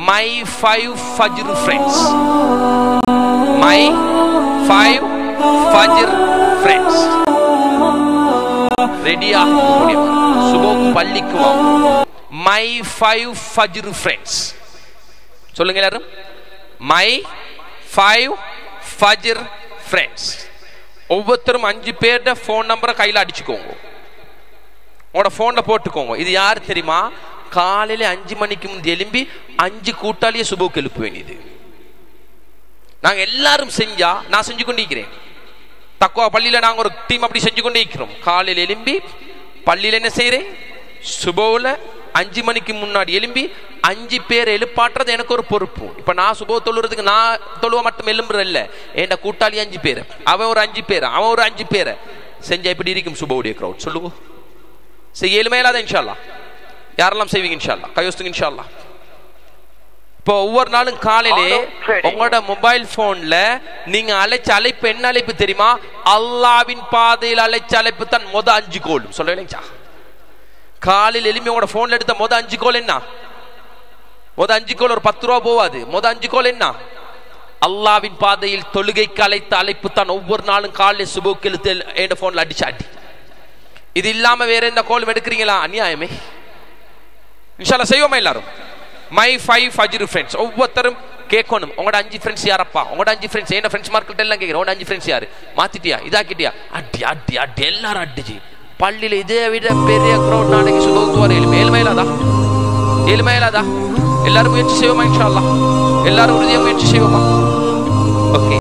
my 5 Fajr friends. My 5 Fajr friends. Ready ah? Subok பள்ளிக்கு வாங்க. My 5 Fajr friends. சொல்லுங்க எல்லாரும். My 5 Fajr friends. ஒவ்வொருத்தரும் 5 பேரோட ஃபோன் நம்பரை கையில் அடிச்சுக்கோங்க. உங்களோட ஃபோன்ல போட்டுக்கோங்க. இது யார் தெரியுமா? காலையில 5 மணிக்கு முந்தி எழும்பி 5 கூட்டாளியை சுபோக்கு எழுப்ப வேண்டியது. நாங்க எல்லாரும் செஞ்சா நான் செஞ்சு கொண்டிருக்கிறேன். தக்குவா பள்ளியில நாங்க ஒரு டீம் அப்படி செஞ்சு கொண்டே இருக்கிறோம். காலையில எழும்பி பள்ளியில என்ன செய்யறேன்? சுபோல 5 மணிக்கு முன்னாடி எழும்பி 5 பேர் எழுப்பாட்டுறது எனக்கு ஒரு பொறுப்பு. இப்ப நான் சுபோ தொழுறதுக்கு நான் தொழுவ மட்டும் எழும்புறது இல்ல, என் கூட்டாளி 5 பேர், அவன் ஒரு 5 பேர், அவன் ஒரு 5 பேரை செஞ்சா எப்படி இருக்கும் சுபோடைய கிரௌட்? சொல்லுங்க. செய்ய இயலுமே இல்லாத இன்ஷா அல்லாஹ். யாரெல்லாம் செய்வீங்க இன்ஷா அல்லாஹ்? கையோஸ்துங்க இன்ஷா அல்லாஹ். இப்போ ஒவ்வொரு நாளும் காலையிலே உங்களோட மொபைல் போன்ல நீங்க அழைச்ச அழைப்பு என்ன அழைப்பு தெரியுமா? அல்லாவின் பாதையில் அழைச்ச அழைப்பு தான் மொத 5 கோல். சொல்லுவீங்களா? காலையில் எலும்பி உங்களோட போன்ல எடுத்த மொத 5 கோல் என்ன? மொத 5 கோல் ஒரு 10 ரூபா போவாது. மொத 5 கோல் என்ன? அல்லாவின் பாதையில் தொழுகைக்கு அழைத்த அழைப்பு தான் ஒவ்வொரு நாளும் காலையில் சுபோக்கு எழுத்து என் போன்ல அடிச்சாட்டி. இது இல்லாம வேற எந்த கோலும் எடுக்கிறீங்களா? அநியாயமே. இன்ஷா அல்லாஹ் செய்வோமா எல்லாரும்? My 5 Fajr friends. ஒவ்வொருத்தரும் கேட்கணும், உங்களோட 5 ஃப்ரெண்ட்ஸ் யாரப்பா? உங்களோட 5 ஃப்ரெண்ட்ஸ் என்ன ஃப்ரெண்ட்ஸ் மார்க்கெட் எல்லாம் கேட்கிறேன். உங்களோட 5 ஃப்ரெண்ட்ஸ் யாரு? மாத்திட்டியா? இதாக்கிட்டியா? அடி அடி அடி எல்லாரும் அடிச்சு பள்ளியில இதை விட பெரிய கிரௌட் நாளைக்கு சுபோக்கு வர ஏழ்மையிலாதா? ஏழ்மையிலாதா? எல்லாரும் முயற்சி செய்வோமா இன்ஷா அல்லாஹ்? எல்லாரும் உறுதியா முயற்சி செய்வோமா? ஓகே.